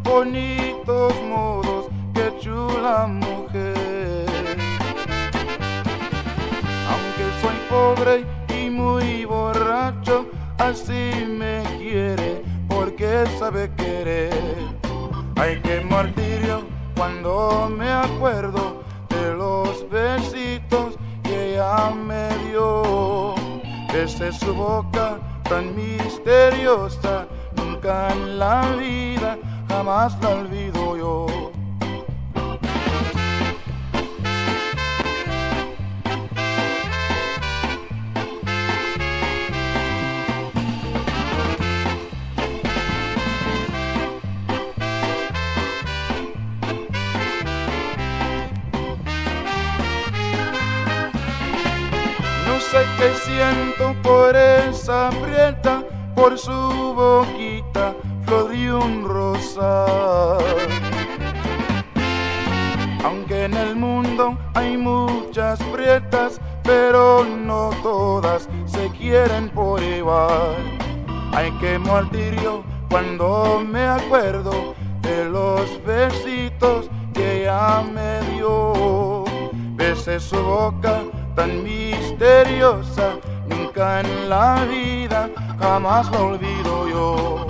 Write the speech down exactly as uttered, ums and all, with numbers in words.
bonitos modos, qué chula mujer. Aunque soy pobre y muy borracho, así me quiere porque sabe querer. Ay, qué martirio cuando me acuerdo de los besitos que ella me dio. Besé su boca tan misteriosa, nunca en la vida jamás la olvido yo. No sé qué siento por esa prieta, por su boquita, flor de un rosal. Aunque en el mundo hay muchas prietas, pero no todas se quieren por igual. Ay, qué martirio cuando me acuerdo de los besitos que ella me dio. Besé su boca tan misteriosa, nunca en la vida jamás la olvido yo.